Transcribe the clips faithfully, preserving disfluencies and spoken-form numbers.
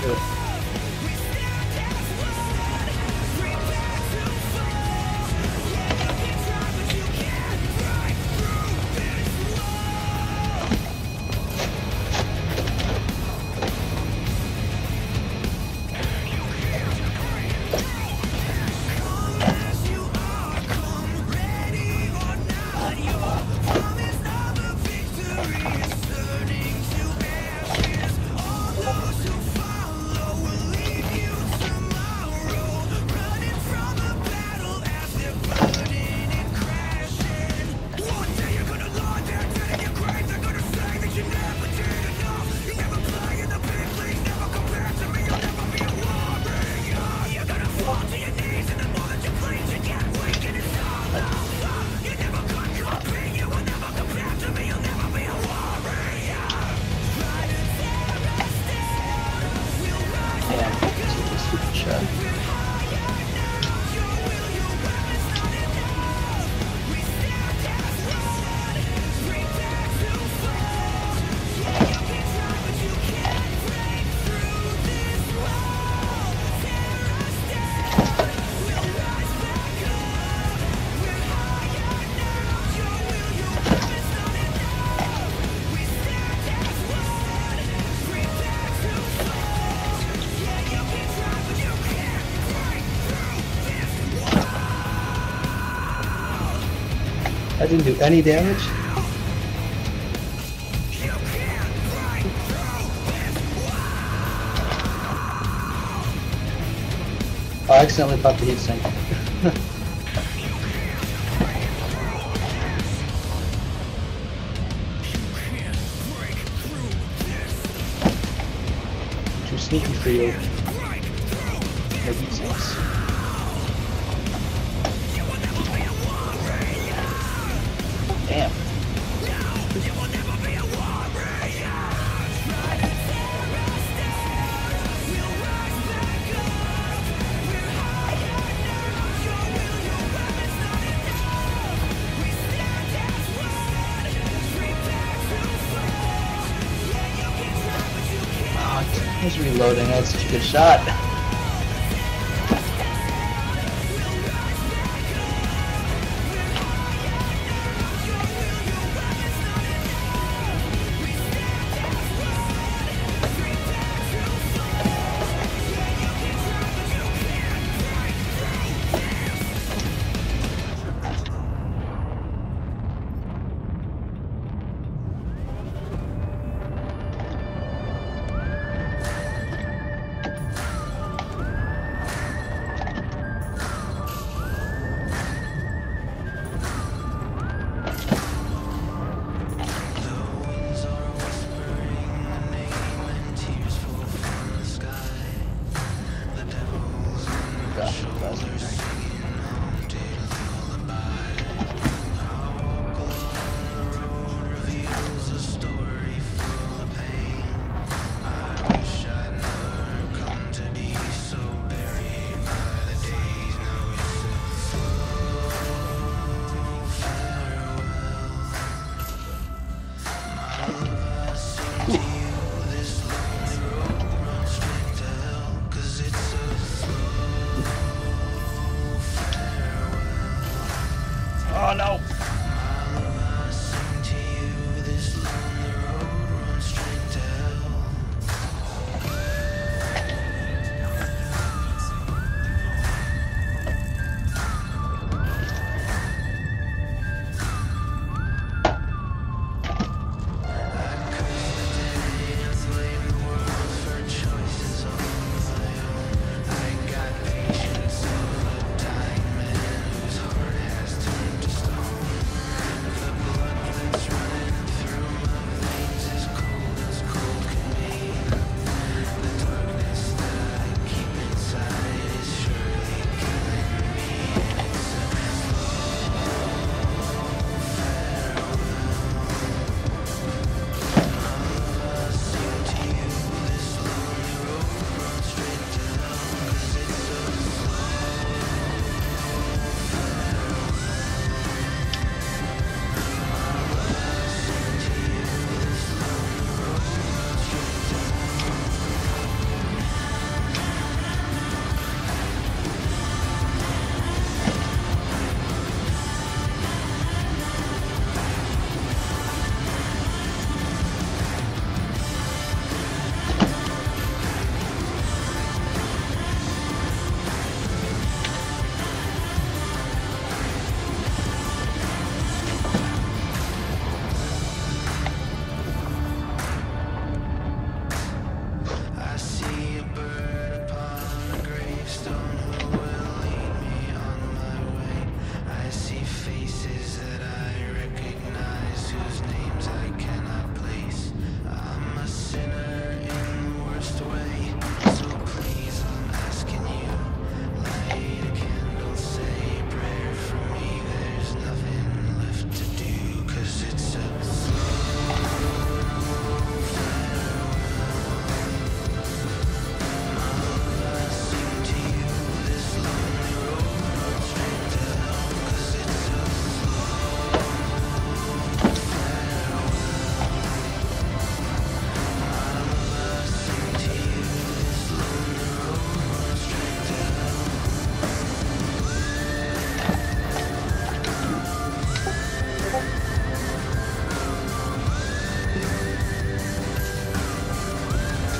do it. I didn't do any damage. Oh, I accidentally popped the heat sink. Too sneaky for you. No heat sinks. Damn. Oh, he's reloading. That's such a good shot.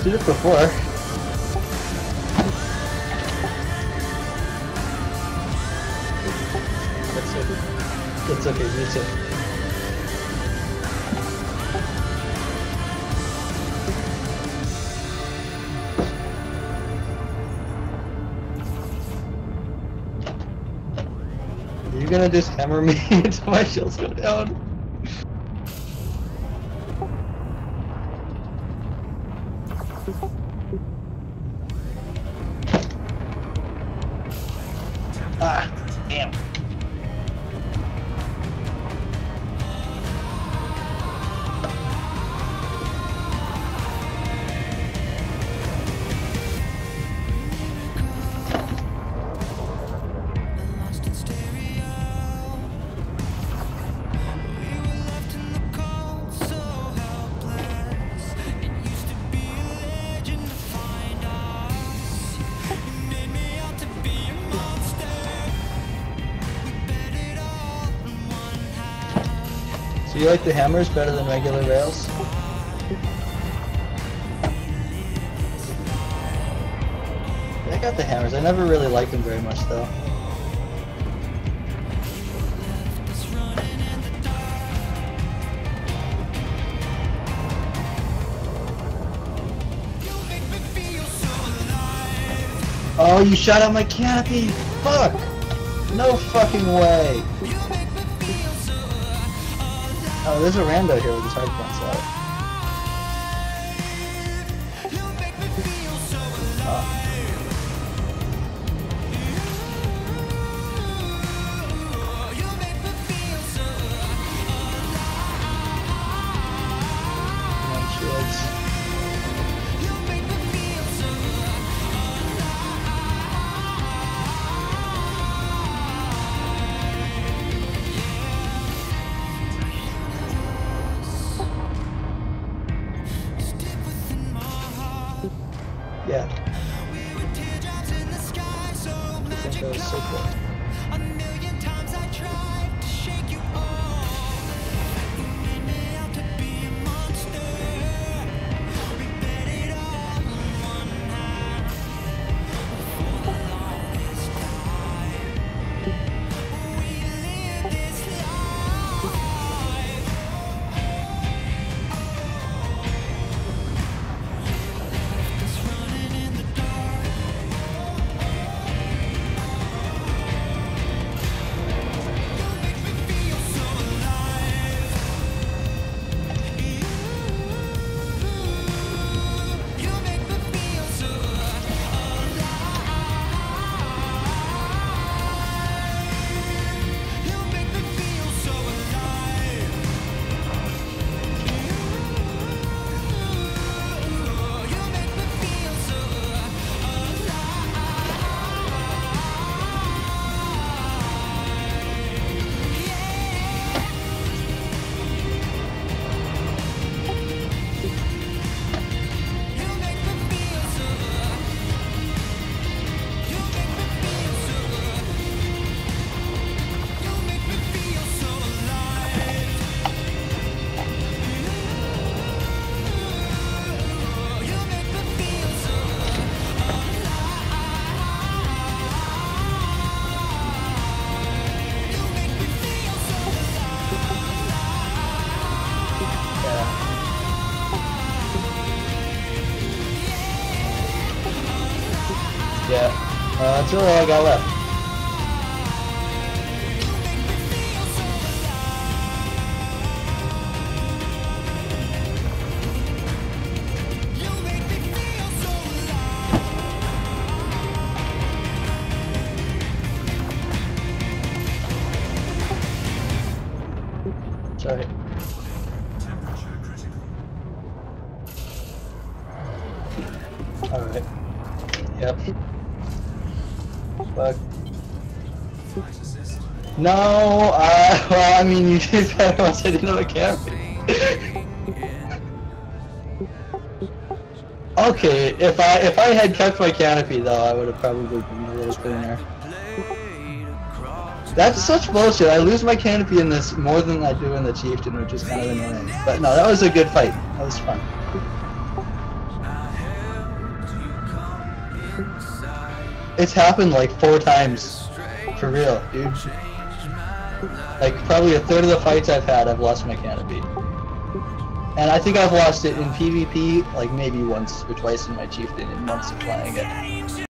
did it before. That's okay. It's okay, me too. Are you gonna just hammer me until my shields go down? Ah, damn. So you like the hammers better than regular rails? I got the hammers. I never really liked them very much though. Oh, you shot out my canopy! Fuck! No fucking way! Oh, there's a rando here with his hard points out. Oh. Come on, shields. Yeah. I think that was so cool. A million times I tried to shake you off. You made me out to be a monster. We bet it all on one night. For the longest time, we lived this life. Yeah, uh, that's really all I got left. Sorry. Alright. Yep. Fuck. No, uh, well, I mean, you did that once I didn't have a camera. Okay, if I if I had kept my canopy though, I would have probably been a little cleaner. That's such bullshit. I lose my canopy in this more than I do in the Chieftain, which is kind of annoying. But no, that was a good fight. That was fun. It's happened like four times. For real, dude. Like, probably a third of the fights I've had, I've lost my canopy. And I think I've lost it in PvP, like, maybe once or twice in my chieftain in months of playing it.